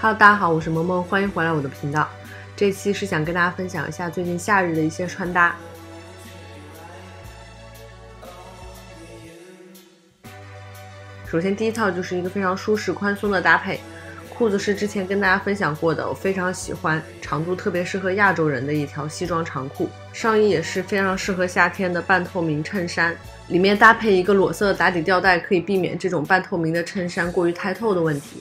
Hello， 大家好，我是萌萌，欢迎回来我的频道。这期是想跟大家分享一下最近夏日的一些穿搭。首先第一套就是一个非常舒适宽松的搭配，裤子是之前跟大家分享过的，我非常喜欢，长度特别适合亚洲人的一条西装长裤。上衣也是非常适合夏天的半透明衬衫，里面搭配一个裸色的打底吊带，可以避免这种半透明的衬衫过于太透的问题。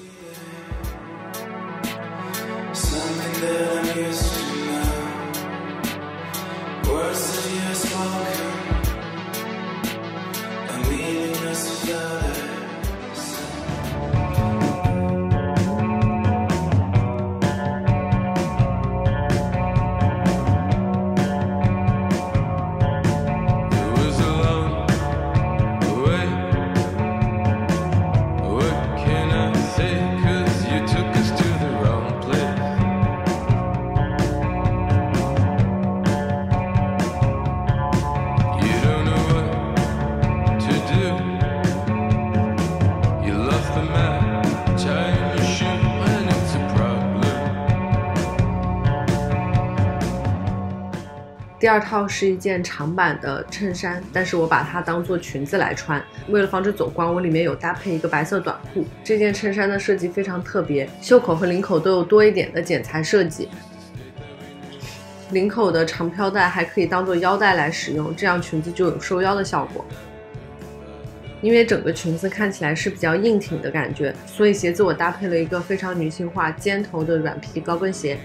第二套是一件长版的衬衫，但是我把它当做裙子来穿，为了防止走光，我里面有搭配一个白色短裤。这件衬衫的设计非常特别，袖口和领口都有多一点的剪裁设计，领口的长飘带还可以当做腰带来使用，这样裙子就有收腰的效果。因为整个裙子看起来是比较硬挺的感觉，所以鞋子我搭配了一个非常女性化尖头的软皮高跟鞋。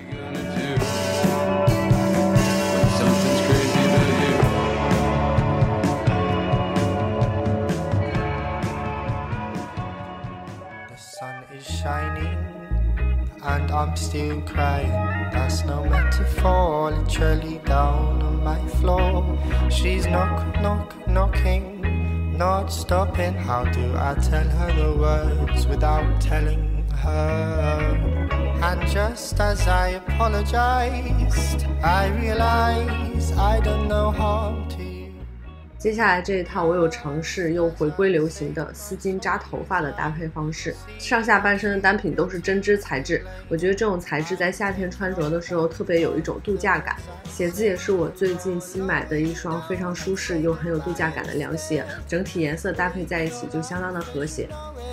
And I'm still crying, that's no metaphor, literally down on my floor. She's knocking, not stopping. How do I tell her the words without telling her? And just as I apologized, I realized I done no harm to you. 接下来这一套我有尝试又回归流行的丝巾扎头发的搭配方式，上下半身的单品都是针织材质，我觉得这种材质在夏天穿着的时候特别有一种度假感。鞋子也是我最近新买的一双非常舒适又很有度假感的凉鞋，整体颜色搭配在一起就相当的和谐。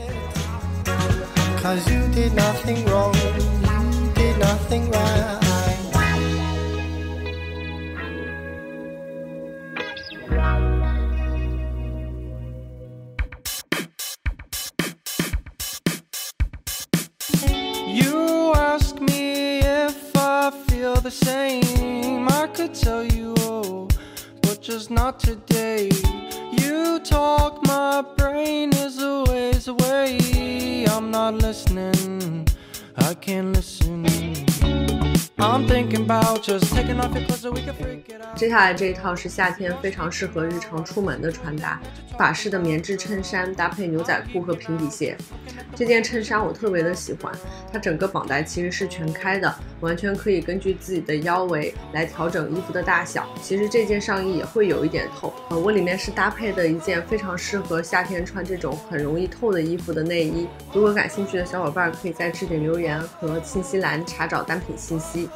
'Cause you did nothing wrong, you did nothing right. You ask me if I feel the same. I could tell you all, but just not today. You talk, my brain is a ways away. I'm not listening, I can't listen. I'm thinking about just taking off your clothes so we can freak it out. 接下来这一套是夏天非常适合日常出门的穿搭，法式的棉质衬衫搭配牛仔裤和平底鞋。这件衬衫我特别的喜欢，它整个绑带其实是全开的，完全可以根据自己的腰围来调整衣服的大小。其实这件上衣也会有一点透，我里面是搭配的一件非常适合夏天穿这种很容易透的衣服的内衣。如果感兴趣的小伙伴可以在置顶留言和信息栏查找单品信息。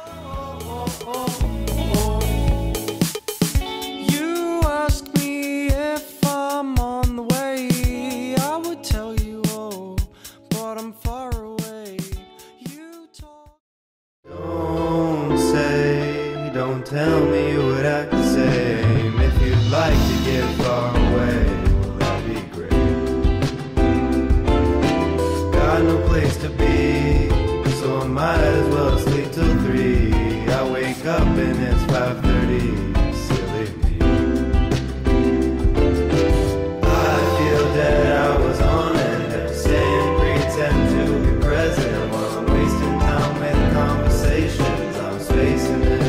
Don't tell me you would act the same. If you'd like to get far away, well, that'd be great. Got no place to be, so I might as well sleep till 3. I wake up and it's 5:30. Silly me. I feel that I was on it, saying pretend to be present while I'm wasting time with conversations. I'm spacing it.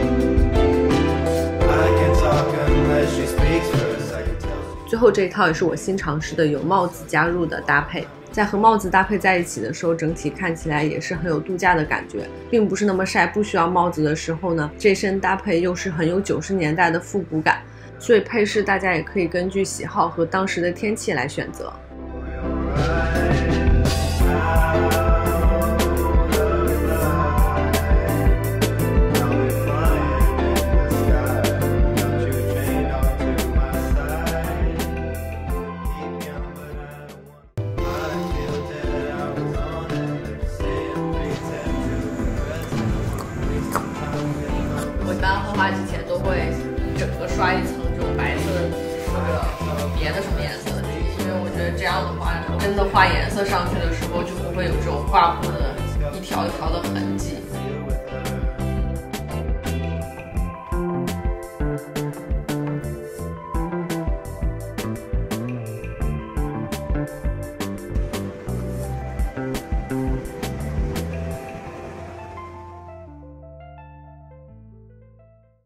最后这一套也是我新尝试的有帽子加入的搭配，在和帽子搭配在一起的时候，整体看起来也是很有度假的感觉，并不是那么晒，不需要帽子的时候呢，这身搭配又是很有90年代的复古感，所以配饰大家也可以根据喜好和当时的天气来选择。 画之前都会整个刷一层这种白色的或者别的什么颜色的底，因为我觉得这样的话，真的画颜色上去的时候就不会有这种画布的一条一条的痕迹。